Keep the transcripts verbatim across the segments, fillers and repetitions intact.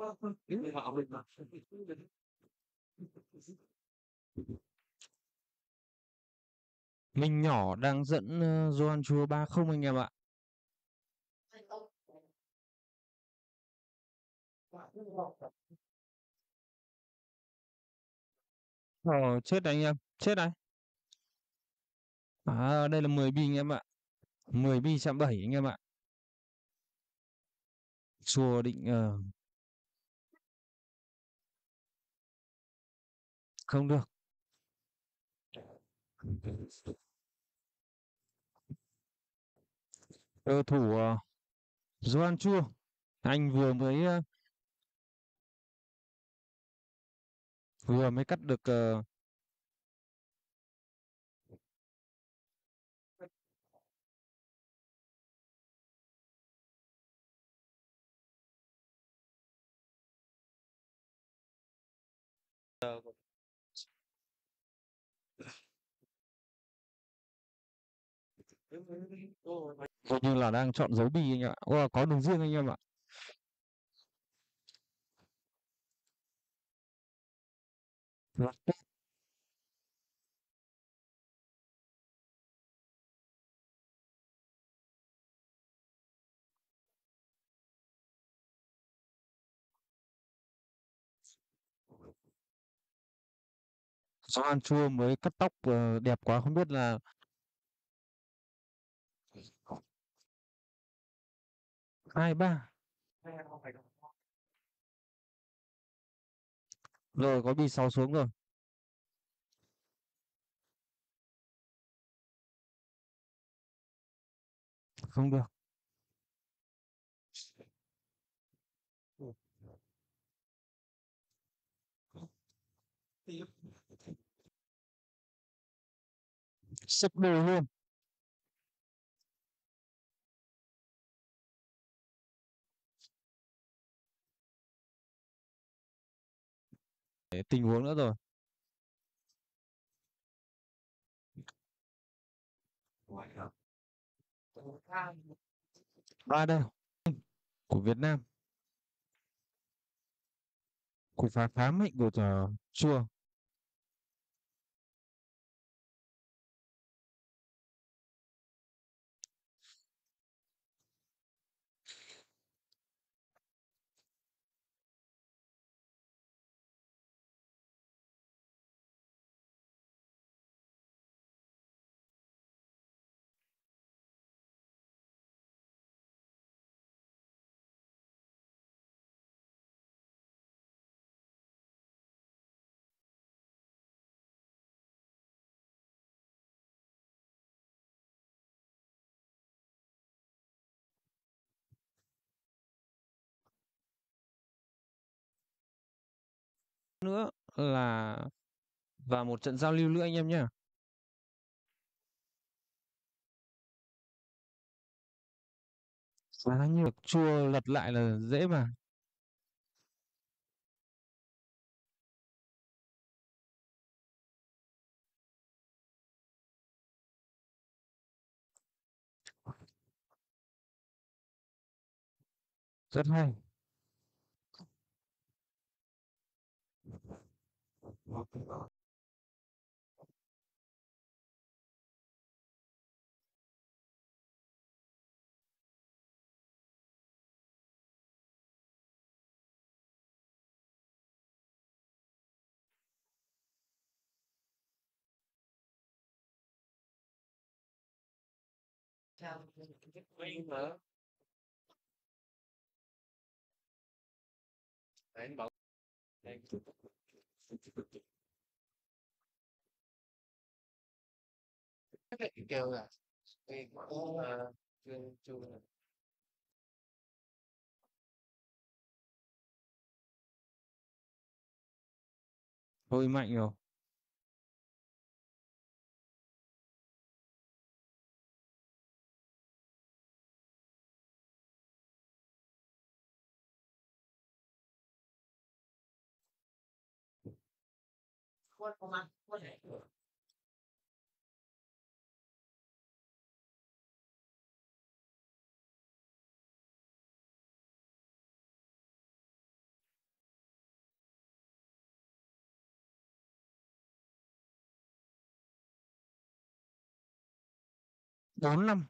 Mình nhỏ đang dẫn uh, Johann Chua ba không anh em ạ. Ờ, chết anh em, chết này. À, đây là mười bi anh em ạ. mười bi chạm bảy anh em ạ. Chua định ờ, không được. Cơ thủ uh, Johann Chua, anh vừa mới ờ, vừa mới cắt được ờ, hình như là đang chọn dấu bi anh ạ. Ồ, có đường riêng anh em ạ. Johann Chua mới cắt tóc ờ, đẹp quá không biết là hai ba. Rồi có bi sáu xuống rồi. Không được. Sấp đôi luôn. Để tình huống nữa rồi. Ba đây của Việt Nam. Cú phá phá mạnh của uh, Chua. Nữa là và một trận giao lưu nữa anh em nhé. Khá như Chua lật lại là dễ mà. Rất hay. Hơi mạnh rồi. bốn năm.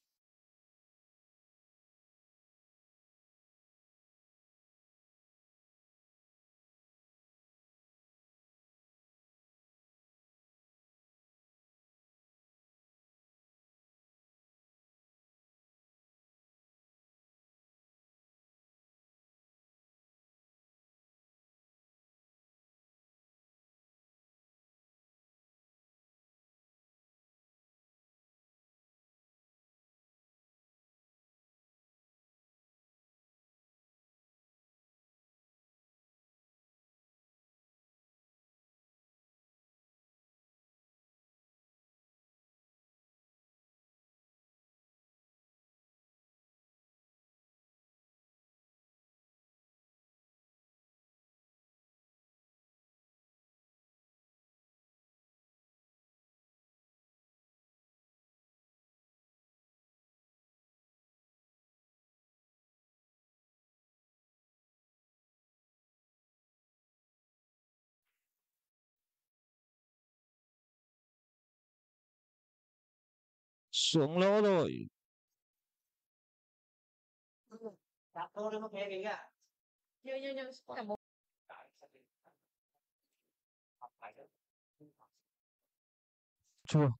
Xuống lỗ rồi. Chua.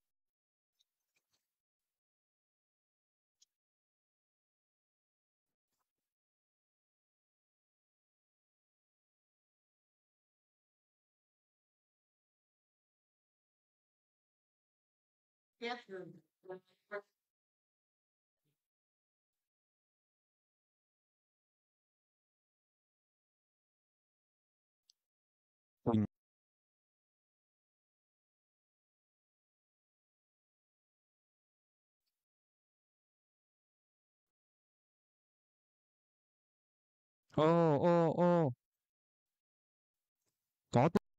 Quỳnh. Ô ô ô, có tiếng.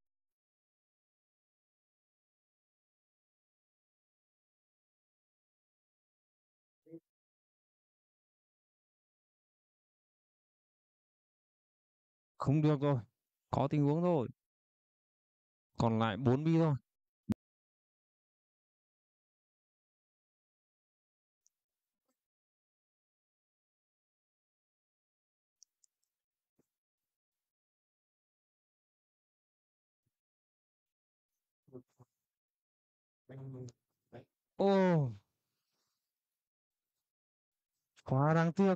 Không được rồi, có tình huống rồi. Còn lại bốn bi thôi. Ô, quá đáng tiếc.